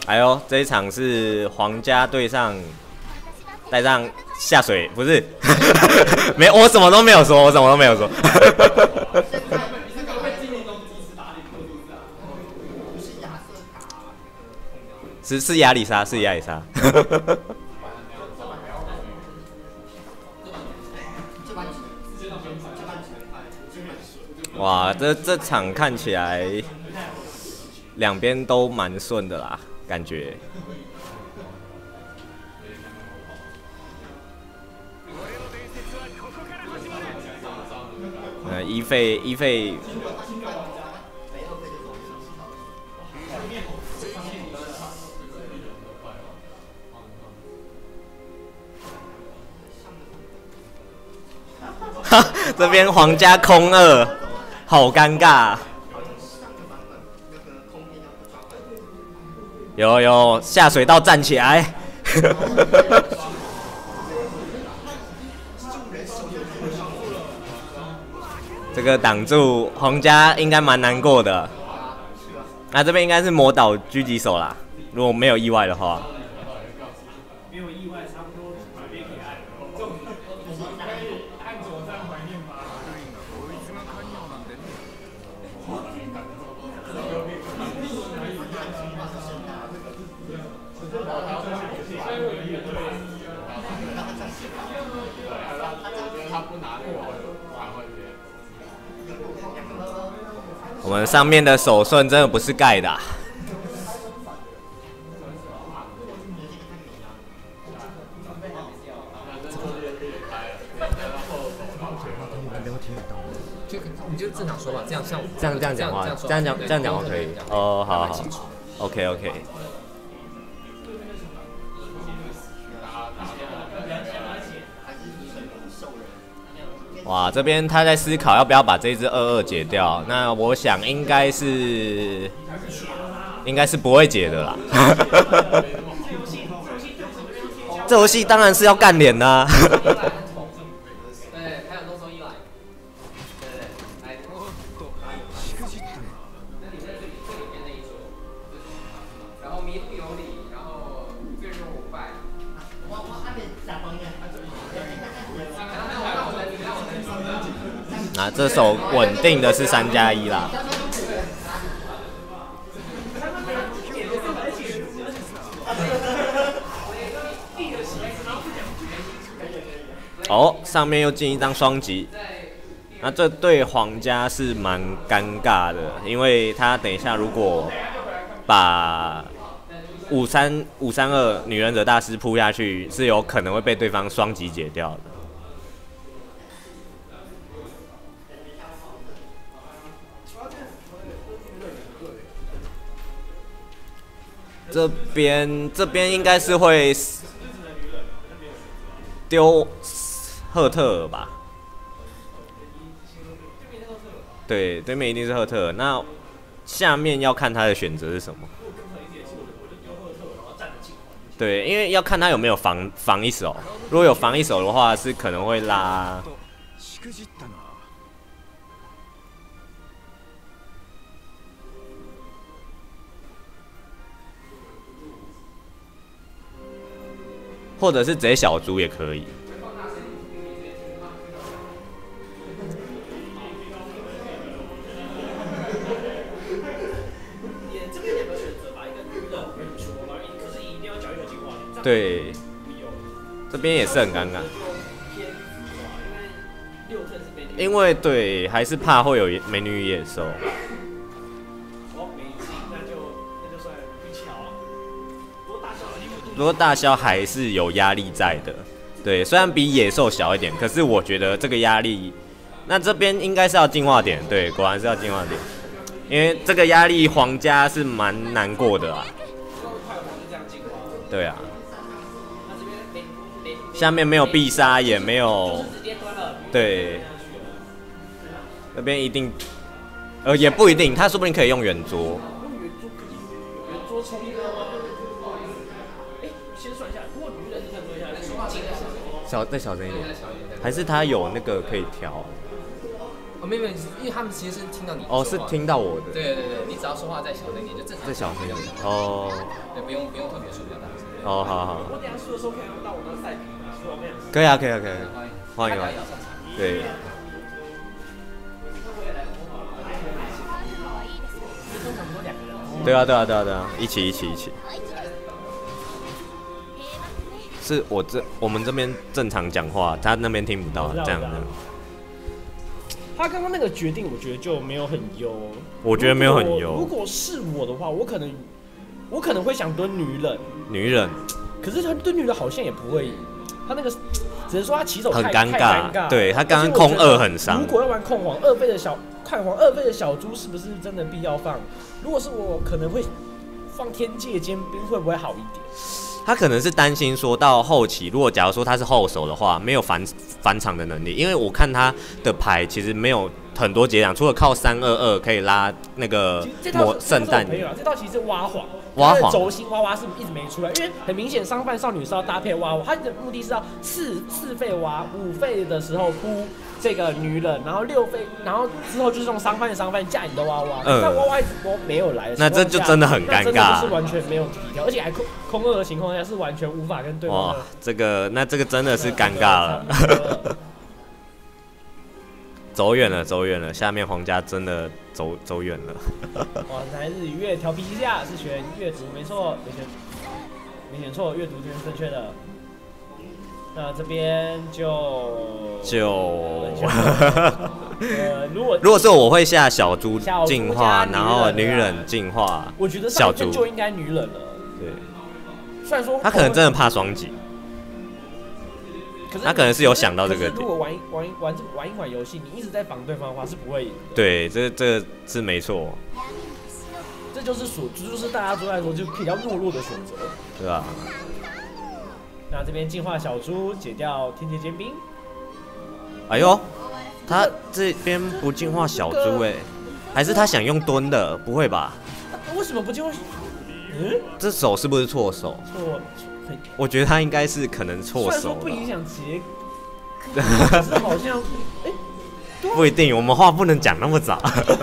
哎呦，这一场是皇家对上带上下水，不是？没，我什么都没有说，我什么都没有说。是亚里莎，是亚里莎。哇，这场看起来两边都蛮顺的啦，感觉。伊费。这边皇家空2，好尴尬。有下水道站起来。这个挡住皇家应该蛮难过的。那这边应该是魔导狙击手啦，如果没有意外的话。没有意外，差不多把边给按。按左站怀念吧。我们上面的手顺真的不是盖的、啊。 你就正常说吧，这样像这样讲话，这样讲话可以。哦，好 ，OK。哇，这边他在思考要不要把这只22解掉。那我想应该是不会解的啦。这游戏当然是要干脸啦。啊，这手稳定的是3+1啦。哦，上面又进一张双击，那这对皇家是蛮尴尬的，因为他等一下如果把532女忍者大师扑下去，是有可能会被对方双击解掉的。这边应该是会丢赫特尔吧？对，对面一定是赫特尔。那下面要看他的选择是什么？对，因为要看他有没有防一手。如果有防一手的话，是可能会拉。或者是直接小猪也可以。对，这边也是很尴尬。因为对，还是怕会有美女野兽。不过大萧还是有压力在的，对，虽然比野兽小一点，可是我觉得这个压力，那这边应该是要进化点，对，果然是要进化点，因为这个压力皇家是蛮难过的啊。对啊，下面没有必杀，也没有，对，那边一定，也不一定，他说不定可以用圆桌。再小声一点，还是他有那个可以调？ 哦，没有，因为他们其实是听到你哦，是听到我的。 对，你只要说话再小声一点，就正常。 再小声一点。哦。 对，不用特别说比较大声。 哦，好。 我等下说的时候可以用到我的赛评，说我们可以啊，可以。欢迎。对。 通常都2个人。 对啊，一起。是我们这边正常讲话，他那边听不到，这样的。 他刚刚那个决定，我觉得就没有很优。 我觉得没有很优。 如果是我的话，我可能会想蹲女人。可是他蹲女人好像也不会，他那个只能说他起手很尴尬。对，他刚刚空2很伤。 如果要玩控黄2费的小猪，是不是真的必要放？如果是我，可能会放天界尖兵，会不会好一点？ 他可能是担心说到后期，如果假如说他是后手的话，没有返场的能力，因为我看他的牌其实没有很多结场，除了靠322可以拉那个圣诞。 这套其实是挖黄，轴心挖是一直没出来，因为很明显商贩少女是要搭配挖，他的目的是要4费挖5费的时候铺这个女人，然后6费，然后之后就是用商贩架你的娃娃，但娃娃一直都没有来的情况下， 那这就真的很尴尬， 真的就是完全没有底条，而且还空2的情况下是完全无法跟对方的。 这个真的是尴尬了。走远了，下面皇家真的走远了。 哇，来日月调皮一下，是选阅读没错，没选错，阅读这是正确的。那这边如果是我会下小猪进化，然后女人进化。 我觉得小猪就应该女人了。 对， 虽然说他可能真的怕双击，他可能是有想到这个点。 如果玩一款游戏，你一直在防对方的话，是不会赢的。 对，这是没错。 这就是大家都在说，就比较弱的选择， 对吧？ 那这边进化小猪，解掉天界尖兵。 哎呦，他这边不进化小猪还是他想用蹲的？不会吧？ 为什么不进化？ 这手是不是错手？ 错， 我觉得他应该是可能错手。 不影响结，可是好像不一定，我们话不能讲那么早。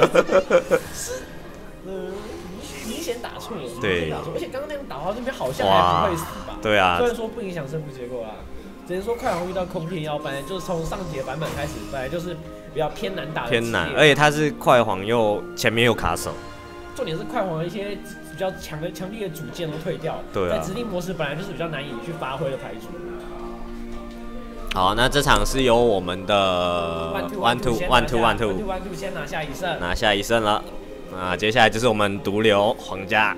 明显打错了， 对， 而且刚刚那样打到那边好像还不会死吧？ 对啊， 虽然说不影响胜负结果啦，只能说快航遇到空天妖，本来就是从上节版本开始，本来就是比较偏难打的， 偏难，而且他是快皇又前面又卡手， 重点是快皇一些比较强力的主件都退掉， 对啊， 在指定模式本来就是比较难以去发挥的牌组。 好，那这场是由我们的 one two 先拿下一胜了。接下来就是我们毒瘤皇家。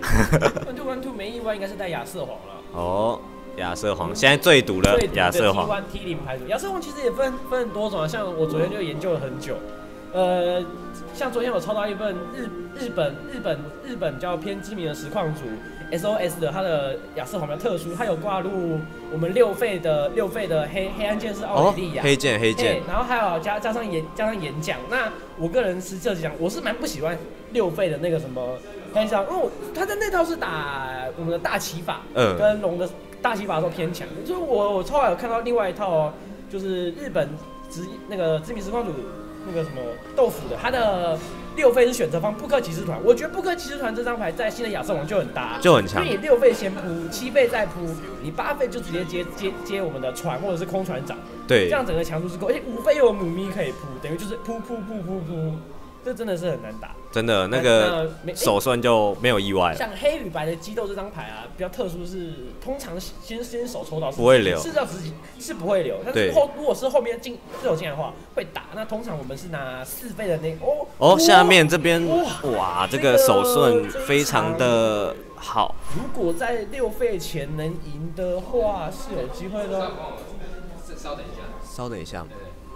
one two 没意外应该是带亚瑟皇了。 哦，亚瑟皇现在最毒的亚瑟皇。 T0牌组，亚瑟皇其实也分很多种啊，像我昨天就研究了很久。像昨天我抄到一份日本较偏知名的实况组 SOS 的，它的亚瑟皇比较特殊，它有挂入我们6费的黑暗剑士奥美利亚， 黑剑， 然后还有加上演讲。那我个人是这讲，我是蛮不喜欢6费的那个什么黑暗剑，因为他的那套是打我们的大骑法，跟龙的大骑法的时候偏强。就是我后来有看到另外一套，就是日本那个知名实况组那个什么豆腐的，他的6费是选择放布克骑士团，我觉得布克骑士团这张牌在新的亚瑟王就很搭， 就很强。 因为你6费先铺，7费再铺，你8费就直接接我们的船或者是空船长， 对， 这样整个强度是够，而且5费又有母咪可以铺，等于就是铺，这真的是很难打。 真的那个手算就没有意外了。 像黑与白的激斗这张牌啊，比较特殊是，通常先手抽到不会留， 是到自己是不会留，但是如果是后面这种进来的话会打。那通常我们是拿4费的那下面这边哇，这个手顺非常的好。 如果在6费前能赢的话，是有机会的。 稍等一下。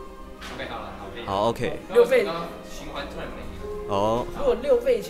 OK 好了， 好 OK。 6费循环突然没。 如果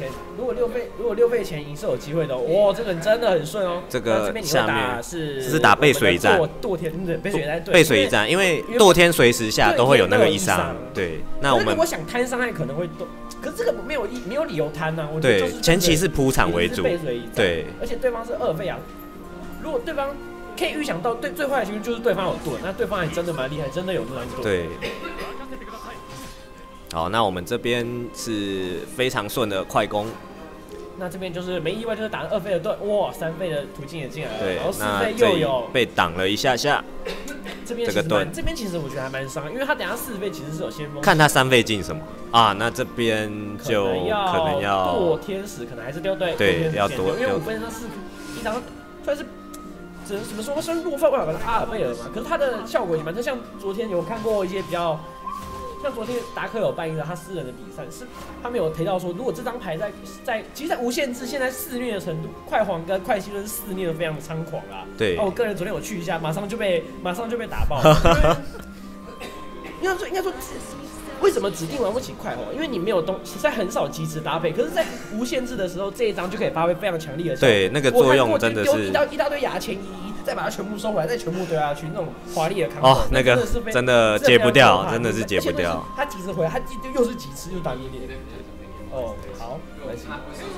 6费前赢是有机会的，哇，这个真的很顺哦。 这个下面是打背水一战，背水一战，因为堕天随时下都会有那个1伤，对。那我们如果想摊伤害可能会堕，可是这个没有理由摊呐，我觉得就是前期是铺场为主，对。 而且对方是2费啊，如果对方可以预想到最坏的情况就是对方有盾，那对方还真的蛮厉害，真的有这张盾， 对。 好，那我们这边是非常顺的快攻。 那这边就是没意外，就是打了2费的盾，哇，3费的途径也进来了， 对， 然后4费又有被挡了一下下。 这边其实我觉得还蛮伤，因为他等下4费其实是有先锋。 看他3费进什么啊？那这边就可能要剁天使，可能还是丢对，要多， 因为5费那一张算是只能怎么说，算弱费，我想跟阿尔贝尔嘛，可是他的效果也蛮像昨天有看过一些比较。像昨天达克有办一个他私人的比赛，是他们有提到说，如果这张牌其实在无限制现在肆虐的程度，快皇跟快西伦肆虐的非常的猖狂啦。 对。 我个人昨天有去一下，马上就被打爆。应该说，为什么指定玩不起快皇？因为你没有实在很少即时搭配，可是，在无限制的时候，这一张就可以发挥非常强力的效果。 对，那个作用真的是一大堆牙签再把它全部收回来，再全部丢下去，那种华丽的康哦，那个真的戒不掉，真的是戒不掉。 他几次回来，他又是几次又打你脸。哦，好，没关系，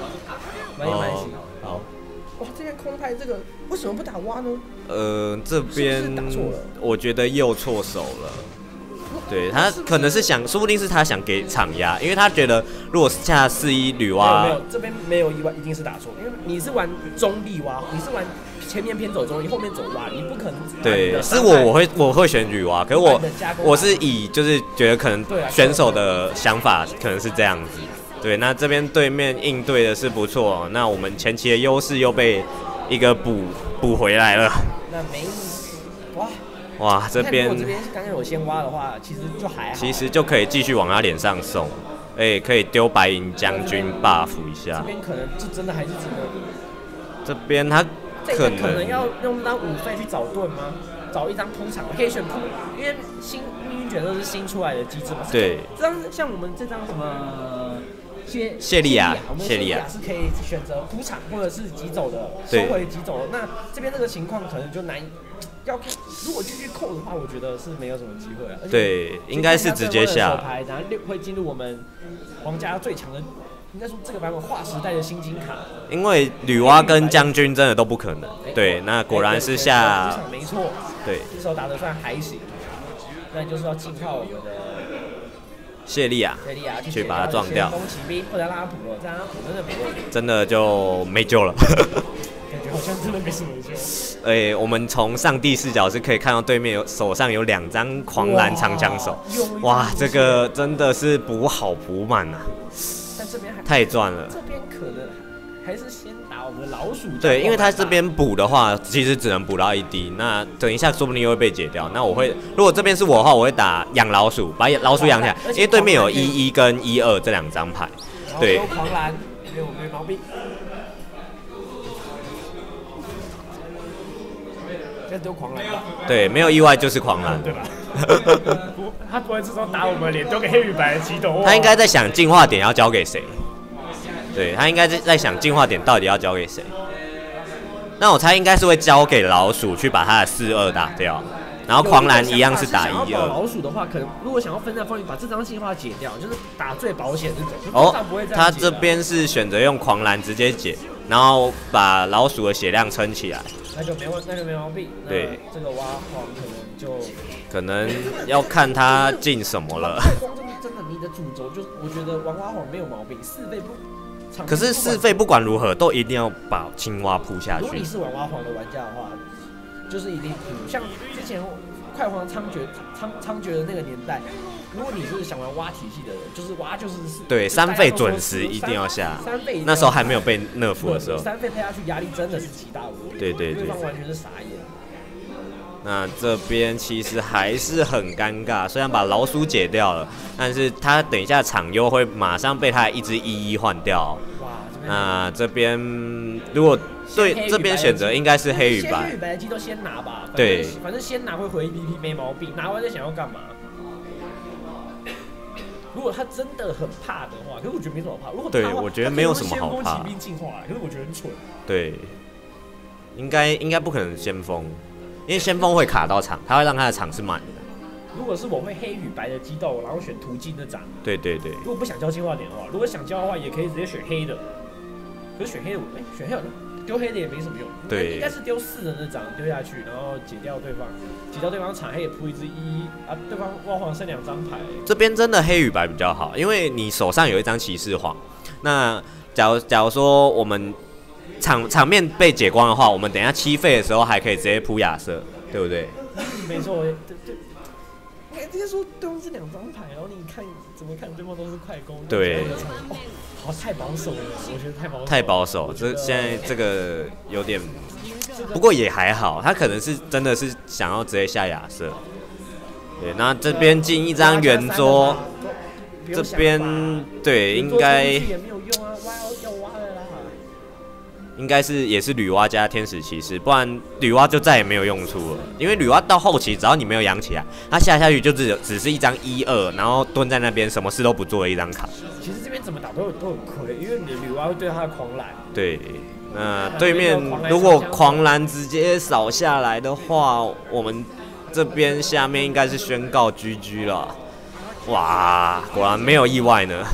好。哇，这边空拍这个为什么不打蛙呢？ 这边我觉得又错手了。对他可能是说不定是他想给场压，因为他觉得如果下4-1女蛙， 没有，这边没有意外，一定是打错，因为你是玩中立蛙，你是玩前面偏走中立，后面走蛙，你不可能。对， 是我会选女蛙，可是我是以就是觉得可能选手的想法可能是这样子。对，那这边对面应对的是不错，那我们前期的优势又被一个补回来了。 那没意思， 哇，这边刚刚有先挖的话，其实就还好， 其实就可以继续往他脸上送，可以丢白银将军 buff 一下。 这边可能就真的还是只能， 这边他可能要用那5费去找盾吗？找一张铺场，可以选铺，因为命运卷都是新出来的机制嘛。 对， 这张像我们这张什么谢利亚， 谢利亚是可以选择铺场或者是急走的，收回急走的。那这边这个情况可能就难。如果继续扣的话，我觉得是没有什么机会啊。 对，应该是直接下。 然后会进入我们皇家最强的，应该说这个版本划时代的新金卡。 因为女娲跟将军真的都不可能。对，那果然是下。 没错。 对。 这时候打得算还行，那就是要进化我们的谢利亚去把它撞掉。 攻骑兵不然让他补了，这样他补真的没问题。 真的就没救了。 感觉好像真的没什么救。 我们从上帝视角是可以看到对面手上有2张狂澜长枪手，哇，这个真的是补好补满啊！ 但这边太赚了。 这边可能还是先打我们的老鼠。 对，因为他这边补的话，其实只能补到1滴，那等一下说不定又会被解掉。那如果这边是我的话，我会打养老鼠，把老鼠养起来，因为对面有11跟12这2张牌。对， 狂澜没毛病。丢狂澜吧， 对，没有意外就是狂澜， 对吧？他不会这种打我们脸，丢给黑与白的激动。 他应该在想进化点要交给谁？对，他应该在想进化点到底要交给谁？那我猜应该是会交给老鼠去把他的4-2打掉，然后狂澜一样是打1-2。 老鼠的话，可能如果想要分散风险，把这张进化解掉，就是打最保险这种。 哦，他这边是选择用狂澜直接解，然后把老鼠的血量撑起来。 那就没毛病。 对， 这个挖黄可能要看他进什么了。 真的，你的主轴就我觉得玩挖黄没有毛病，4费不。 可是4费不管如何都一定要把青蛙扑下去。 如果你是玩挖黄的玩家的话，就是一定扑。像之前快皇猖獗的那个年代，如果你是想玩挖体系的人，就是挖就是对3费准时一定要下。 3费那时候还没有被nerf的时候 ，3费配下去压力真的是极大无比。 对， 对方完全是傻眼。 那这边其实还是很尴尬，虽然把老鼠解掉了，但是他等一下场优会马上被他一只1-1换掉。 哇， 那这边如果对这边选择应该是黑与白。 黑与白的鸡都先拿吧。 对， 反正先拿会回 EPP 没毛病，拿完再想要干嘛？如果他真的很怕的话，可是我觉得没什么怕。如果对，我觉得没有什么好怕。 先锋骑兵进化，可是我觉得很蠢。 对，应该不可能先锋。因为先锋会卡到场，他会让他的场是满的。 如果是我会黑与白的激斗，然后选途径的长。 对。 如果不想交进化点的话，如果想交的话，也可以直接选黑的。可是选黑的，选黑的丢黑的也没什么用。 对， 应该是丢4的那张丢下去，然后解掉对方场黑也铺一只1啊，对方挖黄剩2张牌。 这边真的黑与白比较好，因为你手上有一张骑士黄，那假如说我们场面被解光的话，我们等一下7费的时候还可以直接铺亚瑟，对不对？ 没错，对。应该直接说对方是2张牌，然后你看怎么看对方都是快攻。 对。 哦，好太保守了，我觉得太保守。 太保守，这现在这个有点，不过也还好，他可能是真的是想要直接下亚瑟。对，那这边进一张圆桌，这边对应该也没有用啊，要挖了啦。 应该是也是女娲加天使骑士，不然女娲就再也没有用处了。因为女娲到后期，只要你没有养起来，它下去就只是一张1-2，然后蹲在那边什么事都不做的一张卡。 其实这边怎么打都很亏，因为你女娲会对他的狂澜。 对，那对面如果狂澜直接扫下来的话，我们这边下面应该是宣告 GG 了。哇，果然没有意外呢。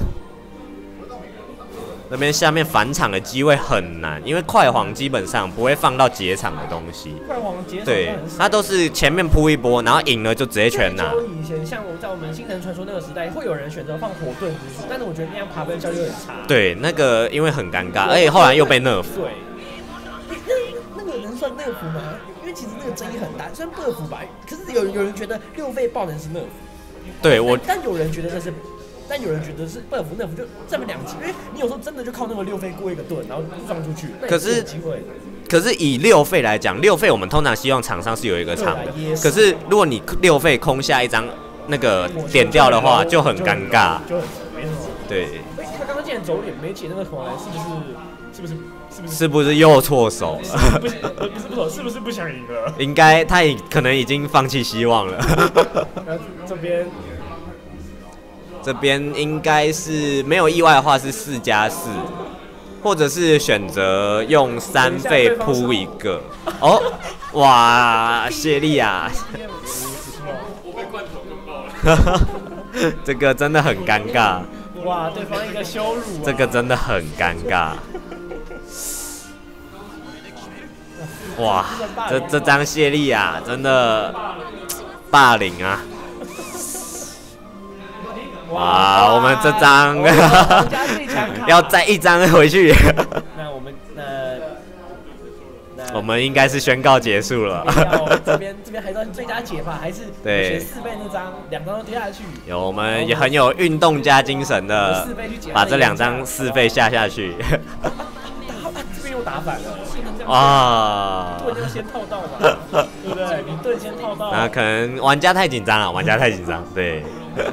那边下面返场的机会很难，因为快黄基本上不会放到结场的东西。 快黄结场对，它都是前面铺一波，然后赢了就直接全拿。 以前像在我们星辰传说那个时代，会有人选择放火盾之术，但是我觉得那样爬分效率很差。 对，那个因为很尴尬，而且后来又被 nerf。 对，那个能算 nerf 吗？因为其实那个争议很大，虽然 buff 吧，可是有人觉得6费爆能是 nerf。 对我， 但有人觉得那是。但有人觉得是 buff nerf 就这么2级，因为你有时候真的就靠那个6费过一个盾，然后撞出去。可是以6费来讲，6费我们通常希望场上是有一个场的。可是如果你6费空下一张那个点掉的话，就很尴尬。 就很没什么。 对。 他刚刚竟然走脸没解那个狂澜， 是不是又错手了？ 不是不走，是不是不想赢了？ 应该他可能已经放弃希望了。这边应该是没有意外的话是4+4，或者是选择用3费铺一个。哦，哇，谢利亚， 我被罐头跟爆了。 这个真的很尴尬。 哇，对方一个羞辱啊！ 这个真的很尴尬。哇，这张谢利亚真的霸凌啊！哇，我们这张要再1张回去。 那我们应该是宣告结束了。 这边还算最佳解法，还是对4倍那张2张都跌下去。 有，我们也很有运动加精神的，把这2张4倍下去。 这边又打反了， 啊！ 盾要先套到嘛，对不对？你盾先套到。 那可能玩家太紧张了，玩家太紧张，对。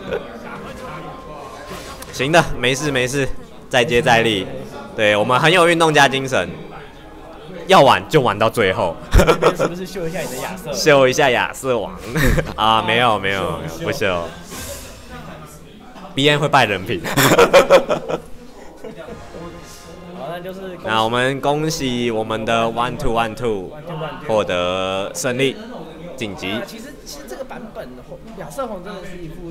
行的，没事，再接再厉。对，我们很有运动加精神，要玩就玩到最后。 是不是秀一下你的亚瑟？ 秀一下亚瑟王啊？没有，不秀。BN 会败人品。 好，那就是。 那我们恭喜我们的 1212获得胜利，晋级。 其实这个版本亚瑟皇真的是一副。